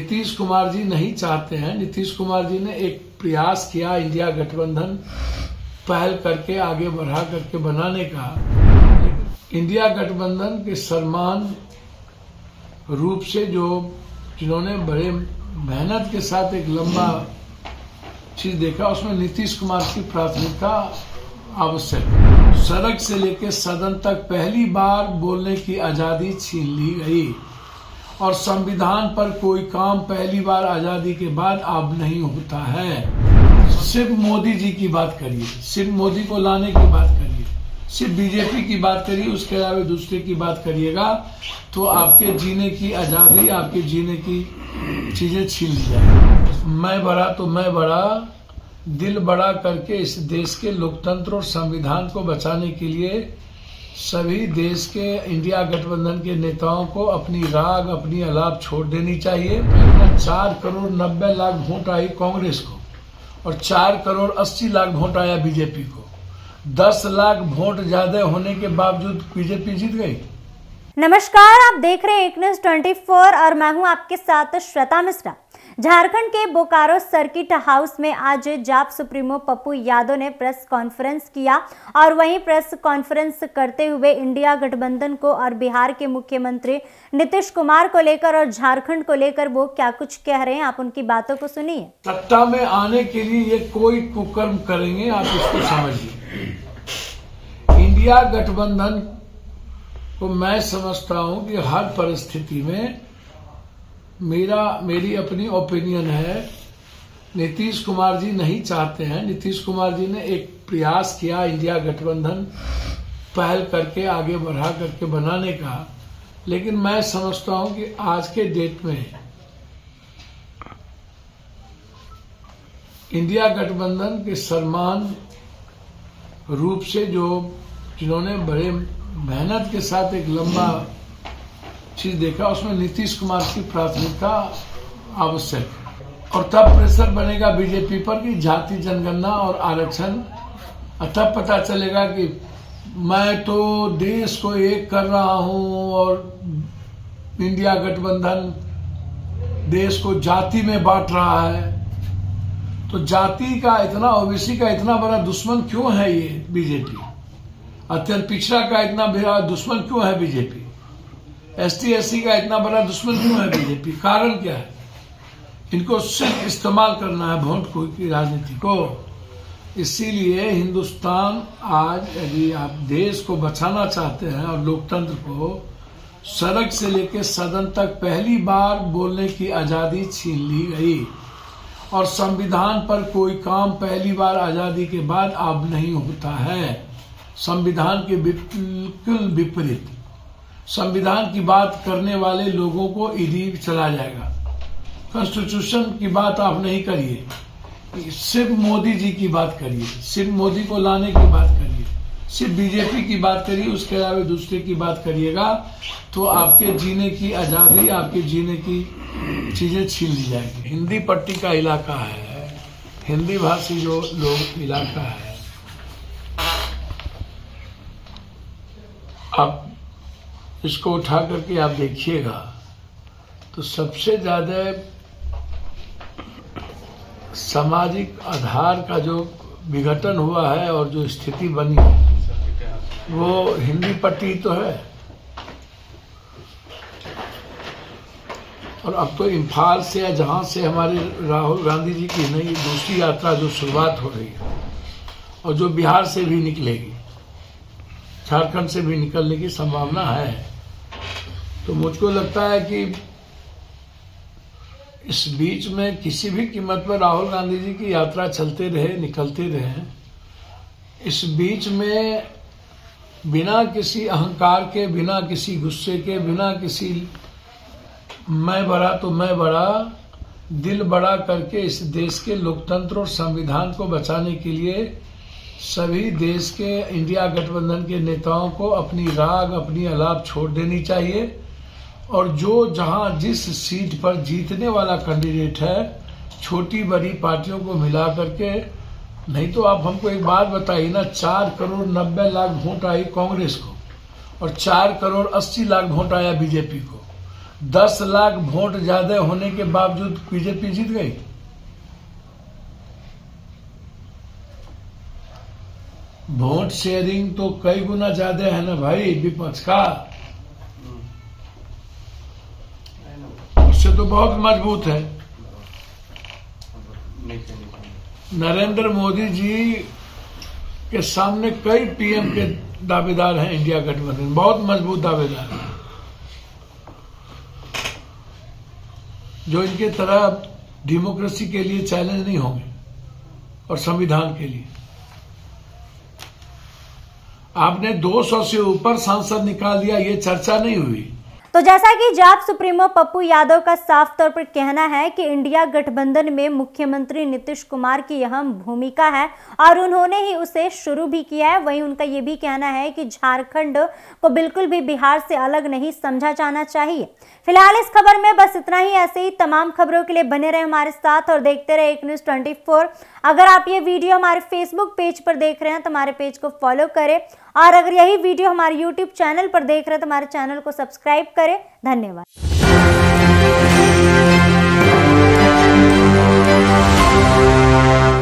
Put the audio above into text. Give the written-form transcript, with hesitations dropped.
नीतीश कुमार जी नहीं चाहते हैं। नीतीश कुमार जी ने एक प्रयास किया इंडिया गठबंधन पहल करके आगे बढ़ा करके बनाने का। इंडिया गठबंधन के समान रूप से जिन्होंने बड़े मेहनत के साथ एक लंबा चीज देखा, उसमें नीतीश कुमार की प्राथमिकता आवश्यक है। सड़क से लेकर सदन तक पहली बार बोलने की आजादी छीन ली गई और संविधान पर कोई काम पहली बार आजादी के बाद अब नहीं होता है। सिर्फ मोदी जी की बात करिए, सिर्फ मोदी को लाने की बात करिए, सिर्फ बीजेपी की बात करिए, उसके अलावा दूसरे की बात करिएगा तो आपके जीने की आजादी, आपके जीने की चीजें छीन ली जाएगी। मैं बड़ा तो मैं बड़ा, दिल बड़ा करके इस देश के लोकतंत्र और संविधान को बचाने के लिए सभी देश के इंडिया गठबंधन के नेताओं को अपनी राग, अपनी अलाप छोड़ देनी चाहिए। 4 करोड़ 90 लाख वोट आई कांग्रेस को और 4 करोड़ 80 लाख वोट आया बीजेपी को। 10 लाख वोट ज्यादा होने के बावजूद बीजेपी जीत गई। नमस्कार, आप देख रहे हैं एक न्यूज़ 24 और मैं हूं आपके साथ श्वेता मिश्रा। झारखंड के बोकारो सर्किट हाउस में आज जाप सुप्रीमो पप्पू यादव ने प्रेस कॉन्फ्रेंस किया और वहीं प्रेस कॉन्फ्रेंस करते हुए इंडिया गठबंधन को और बिहार के मुख्यमंत्री नीतीश कुमार को लेकर और झारखंड को लेकर वो क्या कुछ कह रहे हैं, आप उनकी बातों को सुनिए। सत्ता में आने के लिए ये कोई कुकर्म करेंगे, आप इसको समझिए। इंडिया गठबंधन को मैं समझता हूं कि हर परिस्थिति में मेरी अपनी ओपिनियन है, नीतीश कुमार जी नहीं चाहते हैं। नीतीश कुमार जी ने एक प्रयास किया इंडिया गठबंधन पहल करके आगे बढ़ा करके बनाने का, लेकिन मैं समझता हूं कि आज के डेट में इंडिया गठबंधन के समान रूप से जिन्होंने बड़े मेहनत के साथ एक लंबा चीज देखा, उसमें नीतीश कुमार की प्राथमिकता आवश्यक है। और तब प्रेशर बनेगा बीजेपी पर कि जाति जनगणना और आरक्षण, तब पता चलेगा कि मैं तो देश को एक कर रहा हूं और इंडिया गठबंधन देश को जाति में बांट रहा है। तो जाति का इतना, ओबीसी का इतना बड़ा दुश्मन क्यों है ये बीजेपी? अत्यंत पिछड़ा का इतना बड़ा दुश्मन क्यों है बीजेपी? एसटी एससी का इतना बड़ा दुश्मन क्यों है बीजेपी? कारण क्या है? इनको सिर्फ इस्तेमाल करना है वोट की राजनीति को। इसीलिए हिंदुस्तान आज, यदि आप देश को बचाना चाहते हैं और लोकतंत्र को, सड़क से लेकर सदन तक पहली बार बोलने की आजादी छीन ली गई और संविधान पर कोई काम पहली बार आजादी के बाद अब नहीं होता है। संविधान के बिल्कुल विपरीत, संविधान की बात करने वाले लोगों को ईडी चला जाएगा। कॉन्स्टिट्यूशन की बात आप नहीं करिए, सिर्फ मोदी जी की बात करिए, सिर्फ मोदी को लाने की बात करिए, सिर्फ बीजेपी की बात करिए, उसके अलावा दूसरे की बात करिएगा तो आपके जीने की आजादी, आपके जीने की चीजें छीन ली जाएगी। हिंदी पट्टी का इलाका है, हिंदी भाषी जो लोग इलाका है, आप इसको उठा करके आप देखिएगा तो सबसे ज्यादा सामाजिक आधार का जो विघटन हुआ है और जो स्थिति बनी वो हिंदी पट्टी तो है। और अब तो इम्फाल से या जहां से हमारे राहुल गांधी जी की नई दूसरी यात्रा जो शुरुआत हो रही है और जो बिहार से भी निकलेगी, झारखंड से भी निकलने की संभावना है, तो मुझको लगता है कि इस बीच में किसी भी कीमत पर राहुल गांधी जी की यात्रा चलते रहे, निकलते रहे। इस बीच में बिना किसी अहंकार के, बिना किसी गुस्से के, बिना किसी मैं बड़ा तो मैं बड़ा, दिल बड़ा करके इस देश के लोकतंत्र और संविधान को बचाने के लिए सभी देश के इंडिया गठबंधन के नेताओं को अपनी राग, अपनी अलाप छोड़ देनी चाहिए और जहां जिस सीट पर जीतने वाला कैंडिडेट है, छोटी बड़ी पार्टियों को मिला करके, नहीं तो आप हमको एक बात बताइए ना, 4 करोड़ 90 लाख वोट आई कांग्रेस को और 4 करोड़ 80 लाख वोट आया बीजेपी को। 10 लाख वोट ज्यादा होने के बावजूद बीजेपी जीत गई। वोट शेयरिंग तो कई गुना ज्यादा है ना भाई विपक्ष का, उससे तो बहुत मजबूत है। नरेंद्र मोदी जी के सामने कई पीएम के दावेदार हैं, इंडिया गठबंधन बहुत मजबूत दावेदार हैं, जो इनके तरह डेमोक्रेसी के लिए चैलेंज नहीं होंगे और संविधान के लिए। आपने 200 से ऊपर सांसद निकाल दिया, ये चर्चा नहीं हुई। तो जैसा कि जाप सुप्रीमो पप्पू यादव का साफ तौर पर कहना है कि इंडिया गठबंधन में मुख्यमंत्री नीतीश कुमार की अहम भूमिका है और उन्होंने ही उसे शुरू भी किया है। वहीं उनका ये भी कहना है कि झारखंड को बिल्कुल भी बिहार से अलग नहीं समझा जाना चाहिए। फिलहाल इस खबर में बस इतना ही। ऐसे ही तमाम खबरों के लिए बने रहे हमारे साथ और देखते रहे एक न्यूज़ 24। अगर आप ये वीडियो हमारे फेसबुक पेज पर देख रहे हैं तो हमारे पेज को फॉलो करें और अगर यही वीडियो हमारे यूट्यूब चैनल पर देख रहे हैं तो हमारे चैनल को सब्सक्राइब करें। धन्यवाद।